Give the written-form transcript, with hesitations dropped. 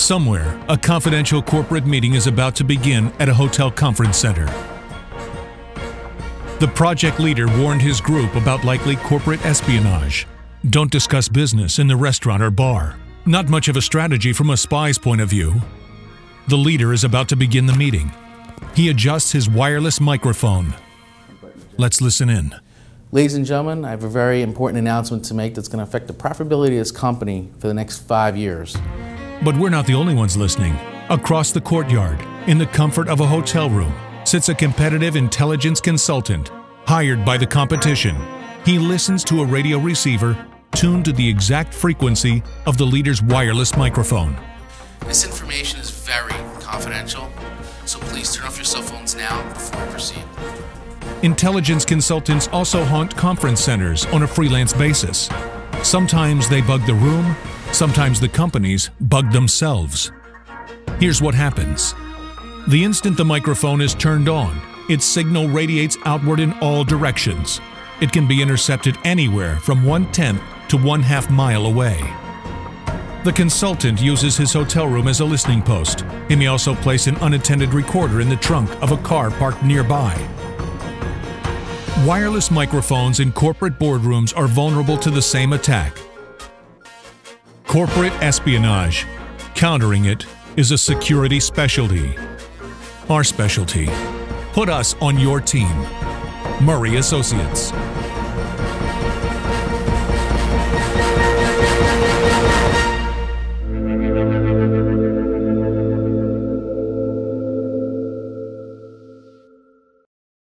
Somewhere, a confidential corporate meeting is about to begin at a hotel conference center. The project leader warned his group about likely corporate espionage. Don't discuss business in the restaurant or bar. Not much of a strategy from a spy's point of view. The leader is about to begin the meeting. He adjusts his wireless microphone. Let's listen in. Ladies and gentlemen, I have a very important announcement to make that's going to affect the profitability of this company for the next 5 years. But we're not the only ones listening. Across the courtyard, in the comfort of a hotel room, sits a competitive intelligence consultant hired by the competition. He listens to a radio receiver tuned to the exact frequency of the leader's wireless microphone. This information is very confidential, so please turn off your cell phones now before we proceed. Intelligence consultants also haunt conference centers on a freelance basis. Sometimes they bug the room, sometimes the companies bug themselves. Here's what happens. The instant the microphone is turned on, its signal radiates outward in all directions. It can be intercepted anywhere from 1/10 to 1/2 mile away. The consultant uses his hotel room as a listening post. He may also place an unattended recorder in the trunk of a car parked nearby. Wireless microphones in corporate boardrooms are vulnerable to the same attack. Corporate espionage. Countering it is a security specialty. Our specialty. Put us on your team. Murray Associates.